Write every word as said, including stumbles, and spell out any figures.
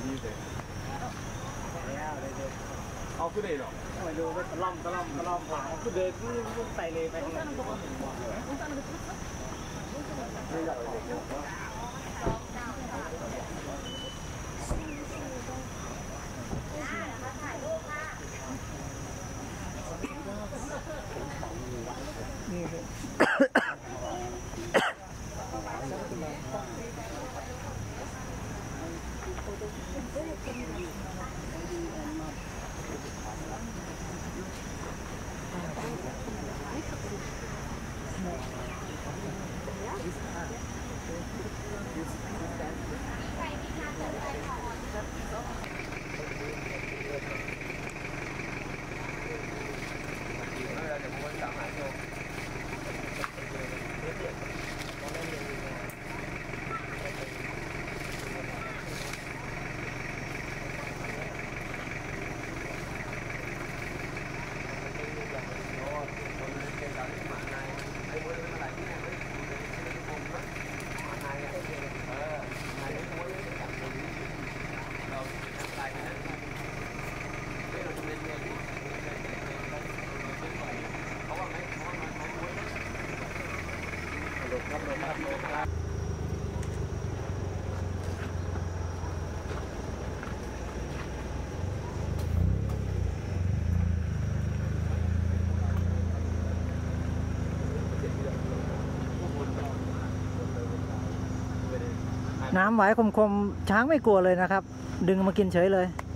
นี่เลยเอาขึ้นเลยหรอมาดูก็ตะล่อมตะล่อมตะล่อมผ่าขึ้นเลยขึ้นใส่เลยไปข้างหลังนี่อยากไปเด็กนี่ครับน้ำไหวคมๆช้างไม่กลัวเลยนะครับดึงมากินเฉยเลย